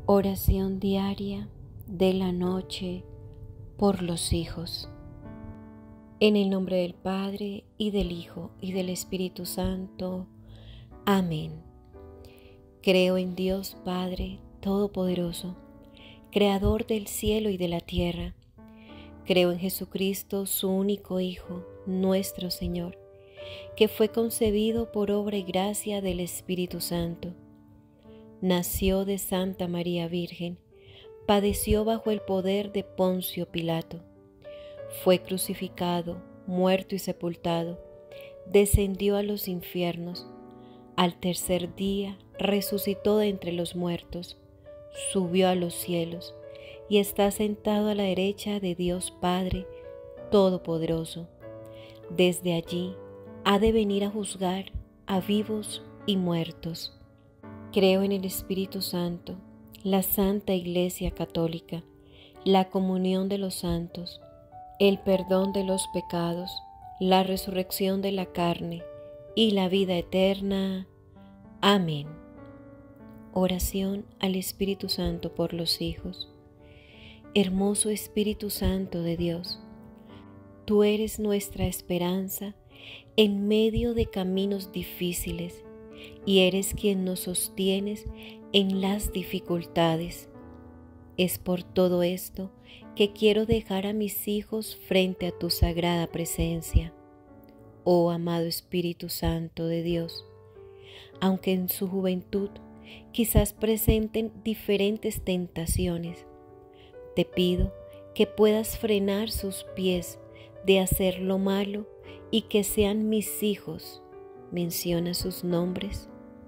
Oración diaria de la noche por los hijos. En el nombre del Padre, y del Hijo, y del Espíritu Santo. Amén. Creo en Dios Padre Todopoderoso, Creador del cielo y de la tierra. Creo en Jesucristo, su único Hijo, nuestro Señor, que fue concebido por obra y gracia del Espíritu Santo. Nació de Santa María Virgen, padeció bajo el poder de Poncio Pilato, fue crucificado, muerto y sepultado, descendió a los infiernos, al tercer día resucitó de entre los muertos, subió a los cielos y está sentado a la derecha de Dios Padre Todopoderoso. Desde allí ha de venir a juzgar a vivos y muertos. Creo en el Espíritu Santo, la Santa Iglesia Católica, la comunión de los santos, el perdón de los pecados, la resurrección de la carne y la vida eterna. Amén. Oración al Espíritu Santo por los hijos. Hermoso Espíritu Santo de Dios, tú eres nuestra esperanza en medio de caminos difíciles, y eres quien nos sostienes en las dificultades. Es por todo esto que quiero dejar a mis hijos frente a tu sagrada presencia. Oh amado Espíritu Santo de Dios, aunque en su juventud quizás presenten diferentes tentaciones, te pido que puedas frenar sus pies de hacer lo malo y que sean mis hijos. Menciona sus nombres.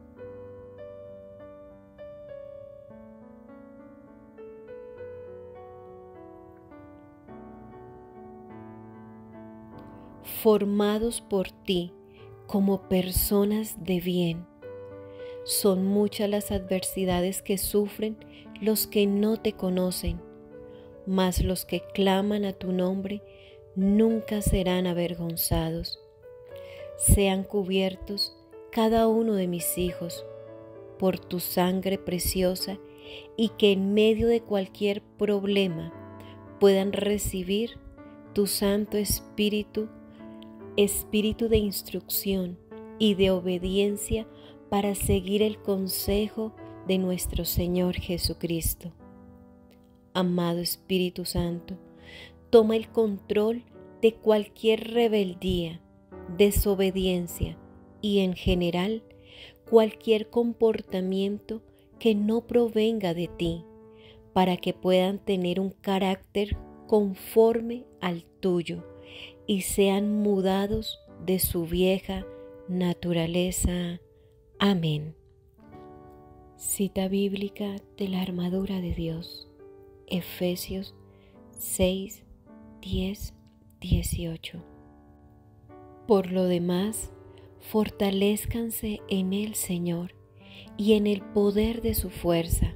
Formados por ti como personas de bien. Son muchas las adversidades que sufren los que no te conocen, mas los que claman a tu nombre nunca serán avergonzados. Sean cubiertos cada uno de mis hijos por tu sangre preciosa, y que en medio de cualquier problema puedan recibir tu Santo Espíritu, Espíritu de instrucción y de obediencia para seguir el consejo de nuestro Señor Jesucristo. Amado Espíritu Santo, toma el control de cualquier rebeldía, desobediencia y en general cualquier comportamiento que no provenga de ti, para que puedan tener un carácter conforme al tuyo y sean mudados de su vieja naturaleza. Amén. Cita bíblica de la armadura de Dios, Efesios 6, 10, 18. Por lo demás, fortalézcanse en el Señor y en el poder de su fuerza.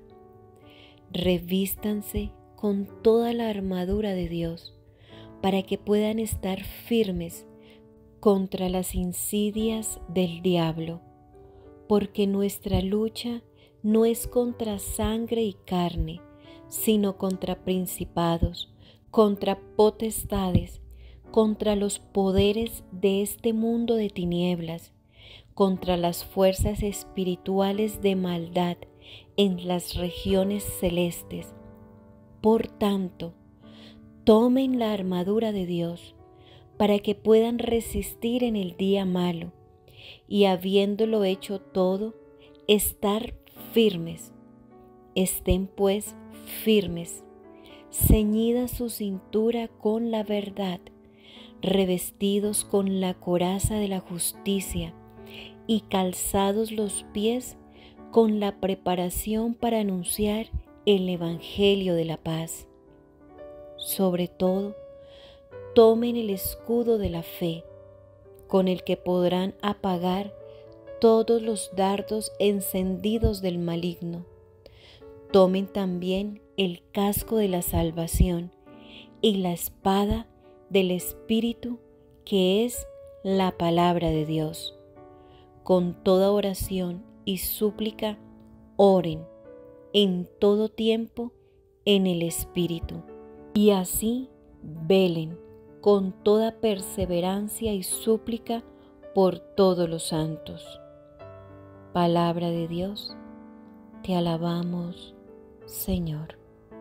Revístanse con toda la armadura de Dios para que puedan estar firmes contra las insidias del diablo, porque nuestra lucha no es contra sangre y carne, sino contra principados, contra potestades, contra los poderes de este mundo de tinieblas, contra las fuerzas espirituales de maldad en las regiones celestes. Por tanto, tomen la armadura de Dios para que puedan resistir en el día malo y, habiéndolo hecho todo, estar firmes. Estén pues firmes, ceñida su cintura con la verdad, revestidos con la coraza de la justicia y calzados los pies con la preparación para anunciar el Evangelio de la paz. Sobre todo, tomen el escudo de la fe, con el que podrán apagar todos los dardos encendidos del maligno. Tomen también el casco de la salvación y la espada del Espíritu, que es la palabra de Dios. Con toda oración y súplica, oren en todo tiempo en el Espíritu, y así velen con toda perseverancia y súplica por todos los santos. Palabra de Dios, te alabamos, Señor.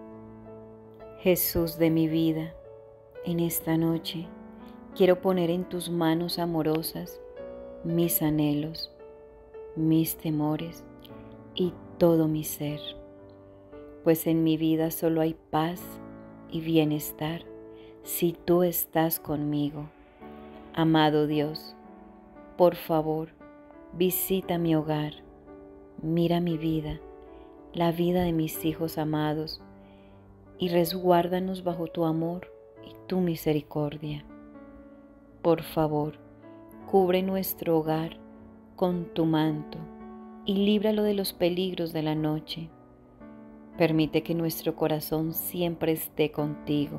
Jesús de mi vida, en esta noche quiero poner en tus manos amorosas mis anhelos, mis temores y todo mi ser, pues en mi vida solo hay paz y bienestar si tú estás conmigo. Amado Dios, por favor, visita mi hogar, mira mi vida, la vida de mis hijos amados, y resguárdanos bajo tu amor y tu misericordia. Por favor, cubre nuestro hogar con tu manto y líbralo de los peligros de la noche. Permite que nuestro corazón siempre esté contigo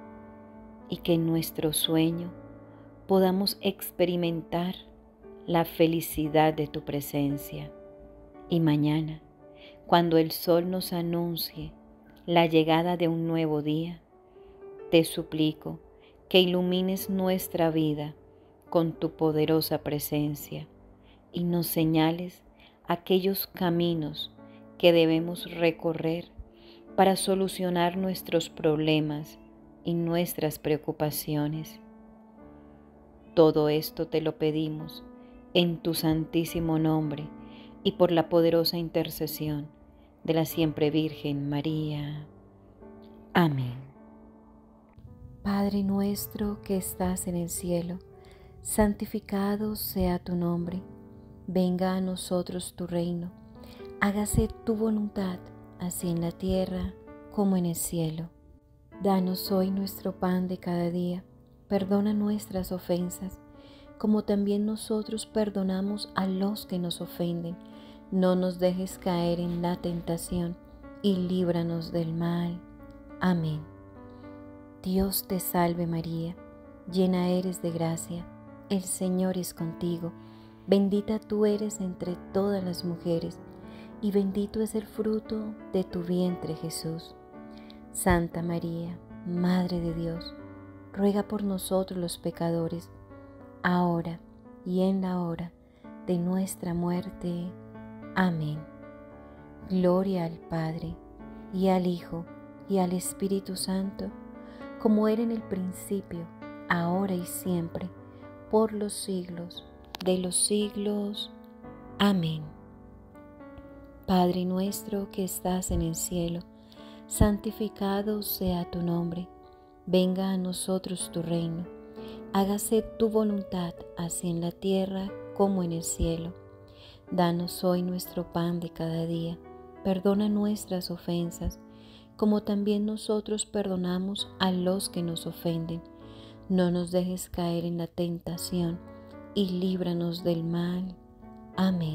y que en nuestro sueño podamos experimentar la felicidad de tu presencia. Y mañana, cuando el sol nos anuncie la llegada de un nuevo día, te suplico que ilumines nuestra vida con tu poderosa presencia y nos señales aquellos caminos que debemos recorrer para solucionar nuestros problemas y nuestras preocupaciones. Todo esto te lo pedimos en tu santísimo nombre y por la poderosa intercesión de la siempre Virgen María. Amén. Padre nuestro que estás en el cielo, santificado sea tu nombre. Venga a nosotros tu reino. Hágase tu voluntad, así en la tierra como en el cielo. Danos hoy nuestro pan de cada día. Perdona nuestras ofensas, como también nosotros perdonamos a los que nos ofenden. No nos dejes caer en la tentación y líbranos del mal. Amén. Dios te salve María, llena eres de gracia, el Señor es contigo. Bendita tú eres entre todas las mujeres, y bendito es el fruto de tu vientre Jesús. Santa María, Madre de Dios, ruega por nosotros los pecadores, ahora y en la hora de nuestra muerte. Amén. Gloria al Padre, y al Hijo, y al Espíritu Santo, como era en el principio, ahora y siempre, por los siglos de los siglos. Amén. Padre nuestro que estás en el cielo, santificado sea tu nombre. Venga a nosotros tu reino. Hágase tu voluntad, así en la tierra como en el cielo. Danos hoy nuestro pan de cada día. Perdona nuestras ofensas, como también nosotros perdonamos a los que nos ofenden. No nos dejes caer en la tentación y líbranos del mal. Amén.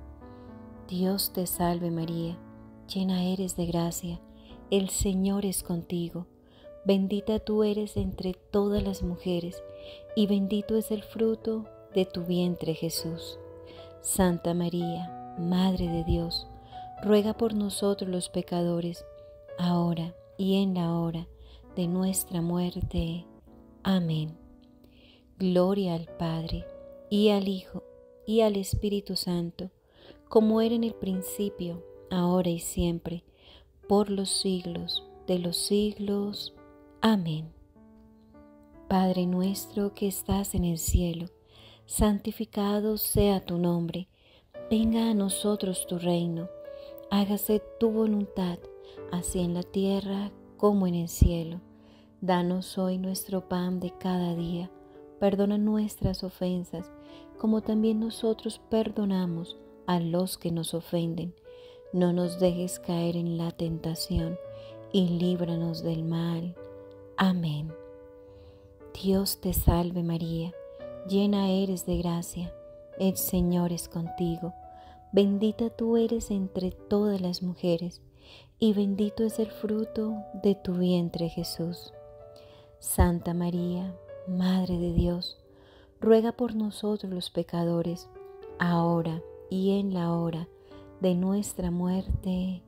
Dios te salve María, llena eres de gracia, el Señor es contigo. Bendita tú eres entre todas las mujeres, y bendito es el fruto de tu vientre Jesús. Santa María, Madre de Dios, ruega por nosotros los pecadores, ahora y en la hora de nuestra muerte. Amén. Gloria al Padre, y al Hijo, y al Espíritu Santo, como era en el principio, ahora y siempre, por los siglos de los siglos. Amén. Padre nuestro que estás en el cielo, santificado sea tu nombre. Venga a nosotros tu reino. Hágase tu voluntad, así en la tierra como en el cielo. Danos hoy nuestro pan de cada día. Perdona nuestras ofensas, como también nosotros perdonamos a los que nos ofenden. No nos dejes caer en la tentación y líbranos del mal. Amén. Dios te salve María, llena eres de gracia, el Señor es contigo. Bendita tú eres entre todas las mujeres, y bendito es el fruto de tu vientre Jesús. Santa María, Madre de Dios, ruega por nosotros los pecadores, ahora y en la hora de nuestra muerte.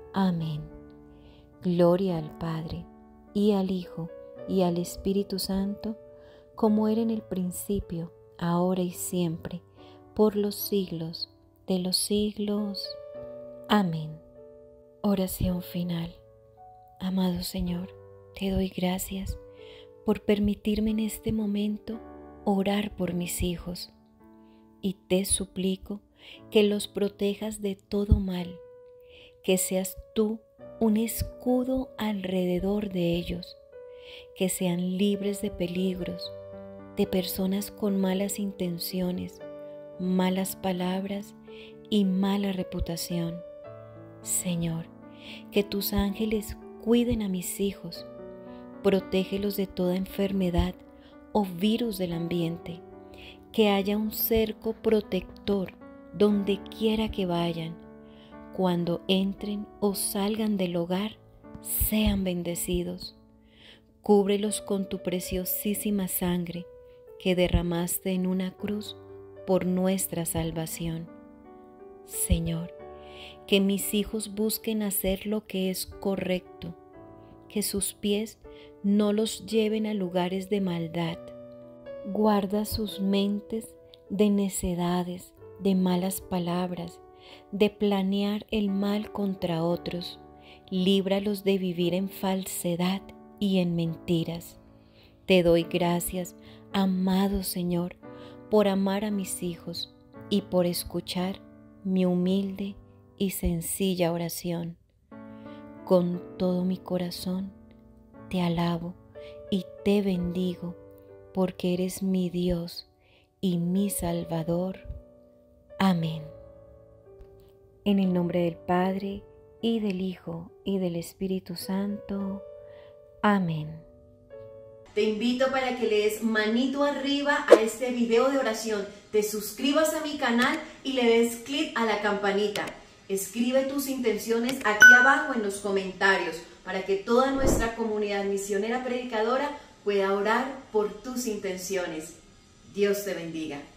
Amén. Gloria al Padre, y al Hijo, y al Espíritu Santo, como era en el principio, ahora y siempre, por los siglos de los siglos. Amén. Oración final. Amado Señor, te doy gracias por permitirme en este momento orar por mis hijos, y te suplico que los protejas de todo mal, que seas tú un escudo alrededor de ellos, que sean libres de peligros, de personas con malas intenciones, malas palabras y mala reputación. Señor, que tus ángeles cuiden a mis hijos, protégelos de toda enfermedad o virus del ambiente, que haya un cerco protector donde quiera que vayan. Cuando entren o salgan del hogar, sean bendecidos. Cúbrelos con tu preciosísima sangre que derramaste en una cruz por nuestra salvación. Señor, que mis hijos busquen hacer lo que es correcto, que sus pies no los lleven a lugares de maldad. Guarda sus mentes de necedades, de malas palabras, de planear el mal contra otros. Líbralos de vivir en falsedad y en mentiras. Te doy gracias, amado Señor, por amar a mis hijos y por escuchar mi humilde y sencilla oración. Con todo mi corazón te alabo y te bendigo, porque eres mi Dios y mi Salvador. Amén. En el nombre del Padre, y del Hijo, y del Espíritu Santo. Amén. Te invito para que le des manito arriba a este video de oración, te suscribas a mi canal y le des clic a la campanita. Escribe tus intenciones aquí abajo en los comentarios para que toda nuestra comunidad misionera predicadora pueda orar por tus intenciones. Dios te bendiga.